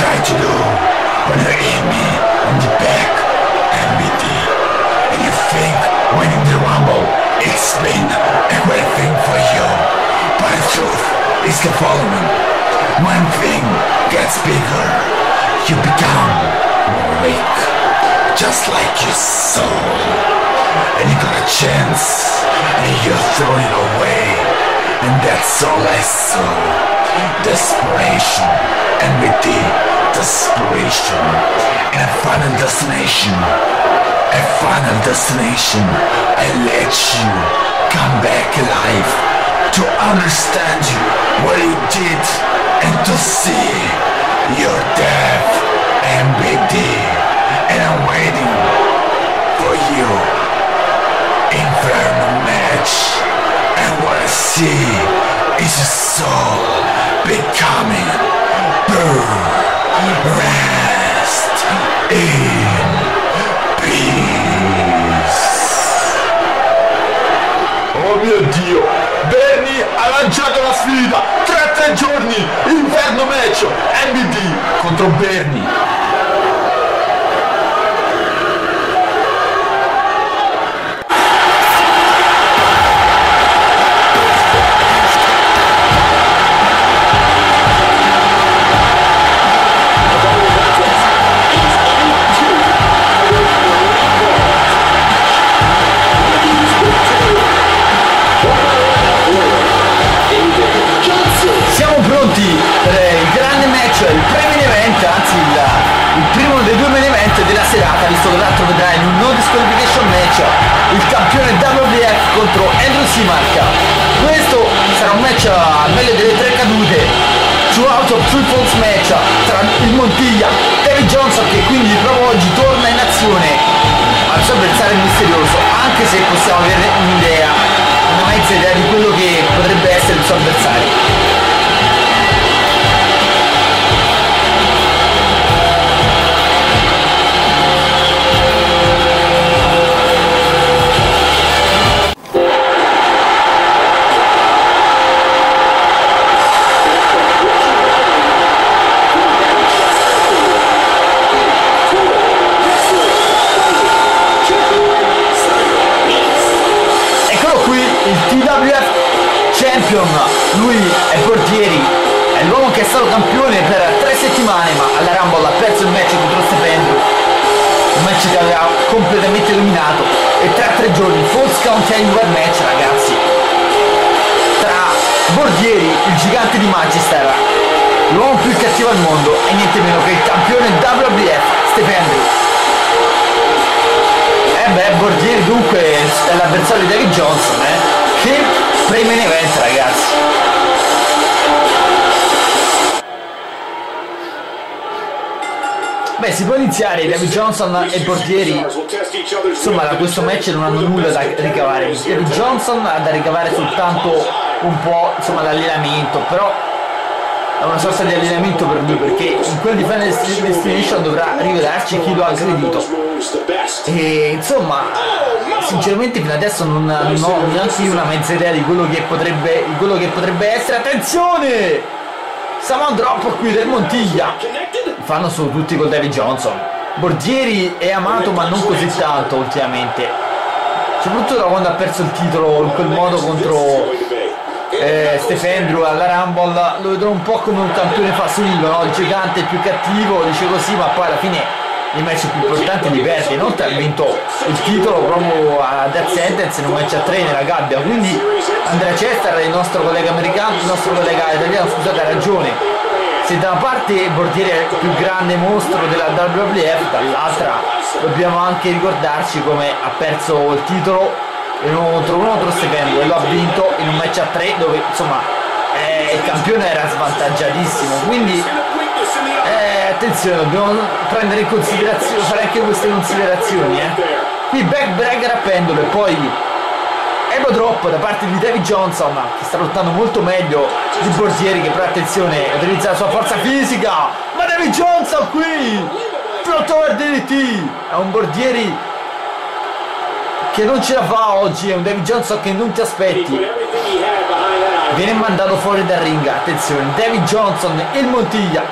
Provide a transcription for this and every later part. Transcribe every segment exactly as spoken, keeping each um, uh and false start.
try to do when you hit me on the back and beat me, and you think winning the Rumble it's been a great thing for you, but the truth is the following: one thing gets bigger, you become more weak, just like your soul, and you got a chance and you throw it away, and that's all I saw. Desperation, and with the desperation, and a final destination, a final destination, I let you come back alive to understand you, what you did, and to see your death, and big D, and I'm waiting for you. Inferno match, and what I see is your soul becoming burn. Rest in peace. Oh mio Dio, Berny ha lanciato la sfida, tra tre giorni, inferno match, M B D contro Berny. Il pre-main event, anzi il, il primo dei due main event della serata, visto che l'altro vedrai in un no disqualification match il campione W W E F contro Andrew Symark. Questo sarà un match a meglio delle tre cadute, two out of three falls match tra il Montiglia David Johnson, che quindi proprio oggi torna in azione al suo avversario misterioso, anche se possiamo avere un'idea, una mezza idea di quello che potrebbe essere il suo avversario. Lui è Bordieri, è l'uomo che è stato campione per tre settimane, ma alla Rumble ha perso il match contro Stefandrew, un match che aveva completamente illuminato, e tra tre giorni Falls Count Anywhere match, ragazzi, tra Bordieri, il gigante di Manchester, l'uomo più cattivo al mondo, e niente meno che il campione W W E F Stefandrew. E beh, Bordieri dunque è l'avversario di David Johnson, eh? Che pre-main event, ragazzi. Beh, si può iniziare. David Johnson e Bordieri, insomma, da questo match non hanno nulla da ricavare. David Johnson ha da ricavare soltanto un po', insomma, l'allenamento, però è una sorta di allenamento per lui, perché in quel di Final Destination dovrà rivelarci chi lo ha aggredito. E insomma, sinceramente fino adesso non, non ho neanche io una mezza idea di quello che potrebbe, di quello che potrebbe essere. Attenzione! Samoan drop qui del Montiglia. Fanno solo tutti con David Johnson. Bordieri è amato ma non così tanto ultimamente, soprattutto da quando ha perso il titolo in quel modo contro eh, Stefandrew alla Rumble. Lo vedrò un po' come un campione fasullo, no? Il gigante più cattivo, dice così, ma poi alla fine i match più importanti li perde. Inoltre ha vinto il titolo proprio a Death Sentence in un match a tre nella gabbia, quindi Andrea Chester, il nostro collega americano, il nostro collega italiano, scusate, ha ragione. Se da una parte Bordieri è il più grande mostro della W W F, dall'altra dobbiamo anche ricordarci come ha perso il titolo contro uno contro Stefandrew e lo ha vinto in un match a tre dove insomma eh, il campione era svantaggiatissimo, quindi eh, attenzione, dobbiamo prendere in considerazione, fare anche queste considerazioni, eh. Qui backbreaker a pendolo e poi elbow drop da parte di David Johnson, che sta lottando molto meglio di Bordieri, che però attenzione utilizza la sua forza fisica, ma David Johnson qui front over D D T, è un Bordieri che non ce la fa oggi, è un David Johnson che non ti aspetti, viene mandato fuori dal ring. Attenzione, David Johnson, il Montiglia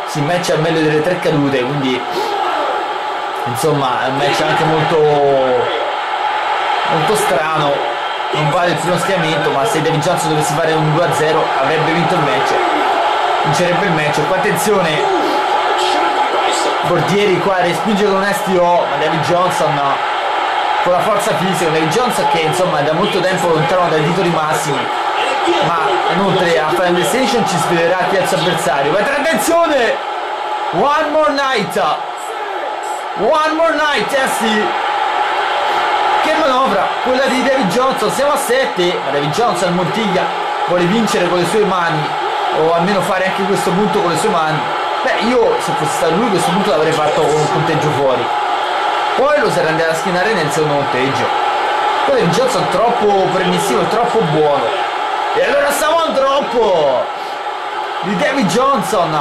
si match al meglio delle tre cadute, quindi insomma è un match anche molto molto strano. Non vale il primo schieramento, ma se Davy Johnson dovesse fare un due a zero avrebbe vinto il match, vincerebbe il match. Qua attenzione, Bordieri qua respinge con un S T O, ma Davy Johnson con la forza fisica, Davy Johnson che insomma è da molto tempo lontano dai titoli massimi, ma inoltre a Final Destination ci sfiderà chi è il suo avversario. Ma attenzione, one more night, one more night, eh sì, che manovra quella di Davy Johnson. Siamo a sette, ma Davy Johnson Montiglia vuole vincere con le sue mani, o almeno fare anche questo punto con le sue mani. Beh, io se fosse stato lui questo punto l'avrei fatto con un punteggio fuori, poi lo sarei andato a schienare nel secondo punteggio. Poi Davy Johnson troppo permissivo, troppo buono, e allora stiamo al troppo di Davy Johnson,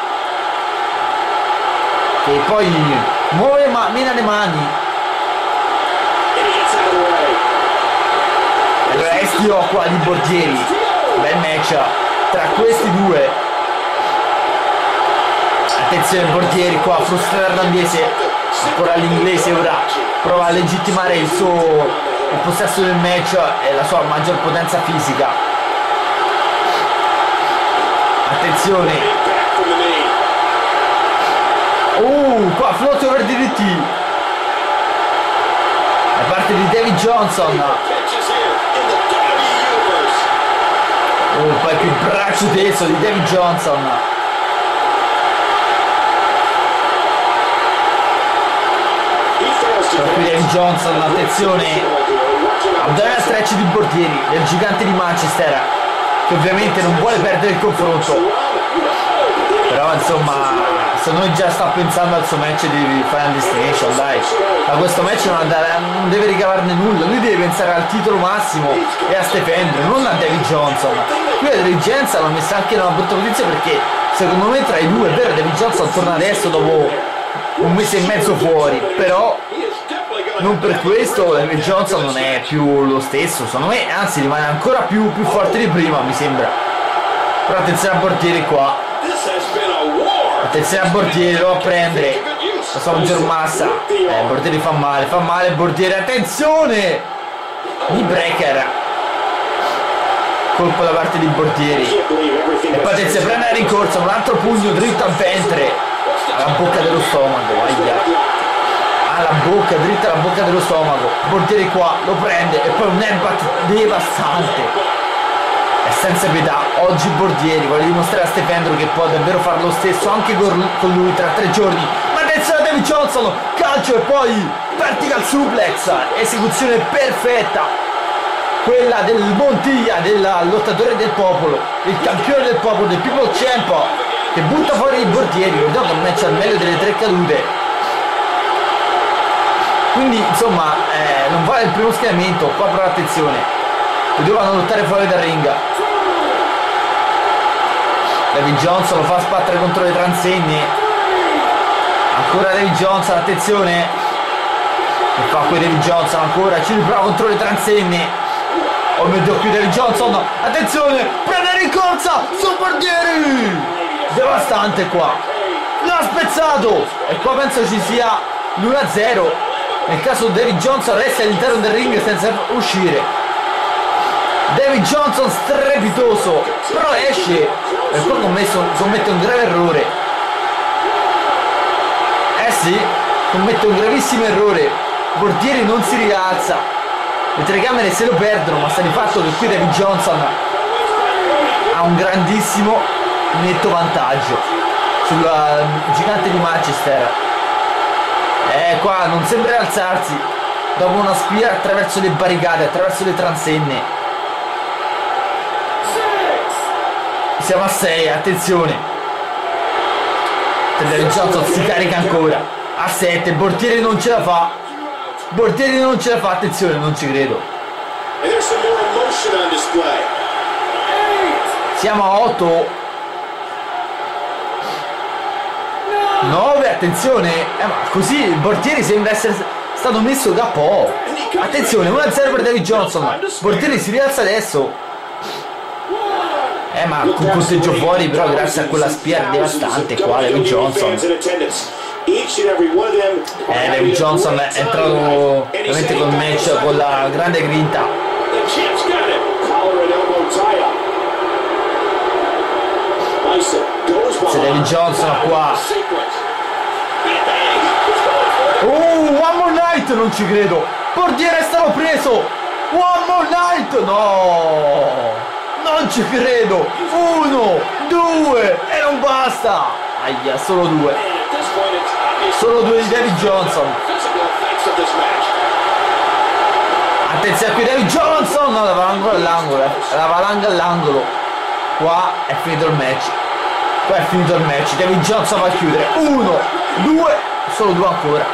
che poi muove ma mena le mani. Allora S T O qua di Bordieri, bel match tra questi due. Attenzione Bordieri qua, frustrato irlandese, ancora l'inglese ora prova a legittimare il suo il possesso del match e la sua maggior potenza fisica. Attenzione, uh, qua float over D D T da parte di Davy Johnson. Oh, poi più braccio teso di Davy Johnson. Però qui Davy Johnson, attenzione, abdominal stretch di Bordieri, del gigante di Manchester, che ovviamente non vuole perdere il confronto. Però insomma, se noi già sta pensando al suo match di Final Destination, dai, da questo match non, andare, non deve ricavarne nulla, lui deve pensare al titolo massimo e a Stefandrew, non a Davy Johnson. Qui la dirigenza l'ha messa anche in una brutta posizione, perché secondo me tra i due, è vero, Davy Johnson torna adesso dopo un mese e mezzo fuori, però non per questo Davy Johnson non è più lo stesso, secondo me, anzi rimane ancora più, più forte di prima, mi sembra. Però attenzione a Bordieri qua, attenzione a Bordieri, lo va a prendere la sua maggior massa. Eh, Bordieri fa male, fa male Bordieri, attenzione, knee breaker, colpo da parte di Bordieri, e poi attenzione, prende la rincorsa, un altro pugno dritto al ventre, alla bocca dello stomaco, aia, alla bocca, dritta alla bocca dello stomaco. Bordieri qua lo prende e poi un headbutt devastante, è senza pietà. Oggi Bordieri vuole dimostrare a Stefandrew che può davvero fare lo stesso anche con lui tra tre giorni. Ma attenzione a Davy Johnson, calcio e poi vertical suplex, esecuzione perfetta, quella del Montiglia, del lottatore del popolo, il campione del popolo, del People Champ, che butta fuori i Bordieri. Ricordiamo che il match al meglio delle tre cadute, quindi insomma eh, non vale il primo schieramento. Qua però attenzione, dovevano lottare fuori dal ring. Davy Johnson lo fa sbattere contro le transenne, ancora Davy Johnson, attenzione, e fa qui Davy Johnson ancora, ci riprova contro le transenne. Oh mio Dio, qui Davy Johnson, attenzione, prende rincorsa su Bordieri, devastante qua, l'ha spezzato, e qua penso ci sia l'uno a zero nel caso Davy Johnson resta all'interno del ring senza uscire. Davy Johnson strepitoso, però esce e poi commesso, commette un grave errore. Eh sì, commette un gravissimo errore. Bordieri non si rialza, le telecamere se lo perdono, ma sta di fatto che qui Davy Johnson ha un grandissimo netto vantaggio sul gigante di Manchester. Eh, qua non sembra alzarsi dopo una spia attraverso le barricate, attraverso le transenne. Siamo a sei, attenzione, Davy Johnson si carica ancora a sette, Bordieri non ce la fa, Bordieri non ce la fa, attenzione, non ci credo. Siamo a otto, nove, attenzione, eh, ma così Bordieri sembra essere stato messo K O. Attenzione, uno a zero per Davy Johnson, Bordieri si rialza adesso. Eh, ma con punteggio fuori, però grazie a quella spia devastante qua, David Johnson. Eh, David Johnson è entrato veramente col match con la grande grinta. Se David Johnson qua. Uh, one more night, non ci credo. Bordieri è stato preso. One more night, no. Non ci credo. Uno, due e non basta. Aia, solo due. Solo due di David Johnson. Attenzione qui David Johnson. No, la valanga all'angolo. La valanga all'angolo. Qua è finito il match. Qua è finito il match. David Johnson va a chiudere. Uno, due, solo due ancora.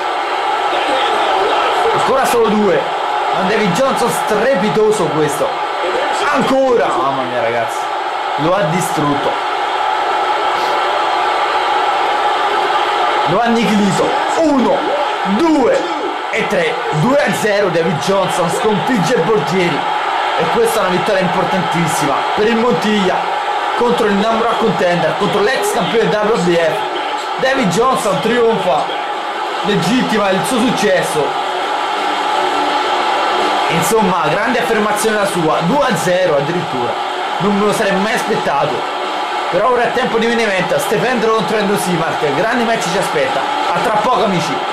Ancora solo due. Ma David Johnson strepitoso questo. Ancora. Mamma mia ragazzi. Lo ha distrutto. Lo ha annichilito. Uno, due e tre. due a zero. David Johnson sconfigge Bordieri. E questa è una vittoria importantissima per il Montiglia contro il number one contender, contro l'ex campione W W E F. David Johnson trionfa, legittima il suo successo. Insomma, grande affermazione la sua, due a zero addirittura. Non me lo sarei mai aspettato. Però ora è tempo di main event, Stefandrew contro Symark. Grande match ci aspetta. A tra poco amici.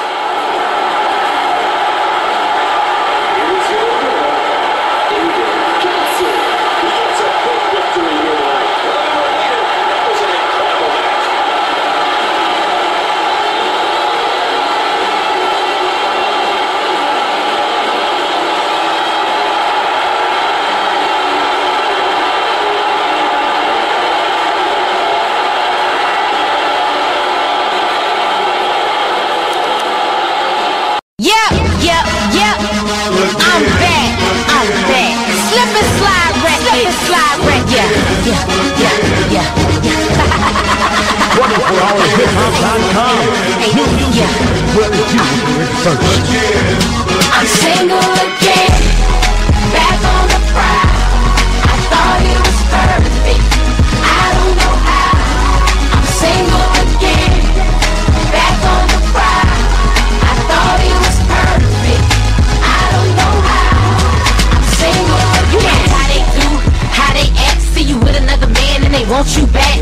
I'm single again, back on the prowl. I thought it was perfect, I don't know how. I'm single again, back on the prowl. I thought it was perfect, I don't know how. I'm single again. You know how they do, how they act. See you with another man and they want you back.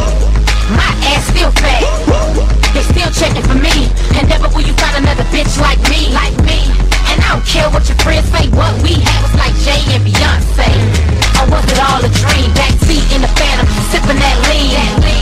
My ass still fat, they still checking for me. And never will you find another bitch like me, like me. And I don't care what your friends say, what we had was like Jay and Beyonce. Or was it all a dream? Backseat in the Phantom, sipping that lean.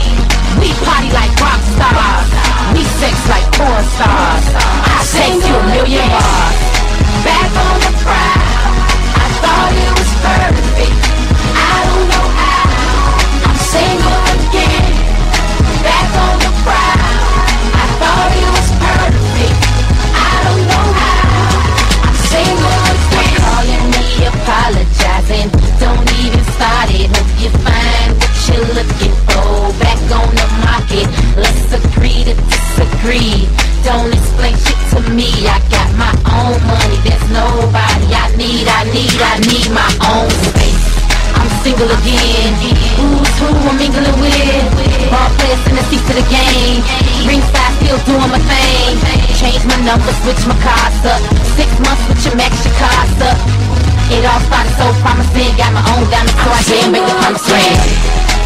We party like rock stars, we sex like porn stars. I text you a million bars. Back on the prowl, I thought it was perfect, I don't know how. I'm single again, back on the prowl. I thought it was perfect, I don't know how. I'm single again. Calling me, apologizing, don't even start it. Hope you find what you're looking for. Back on the market, let's agree to disagree. Don't explain shit to me, I got my own money. There's nobody I need, I need, I need my own space. I'm single again, who's who I'm mingling with. Ball players in the seats to the game, ringside still doing my thing. Change my number, switch my cards up. Six months with your max, your cards up. It all started so promising, got my own diamond, so I didn't make the promise ring.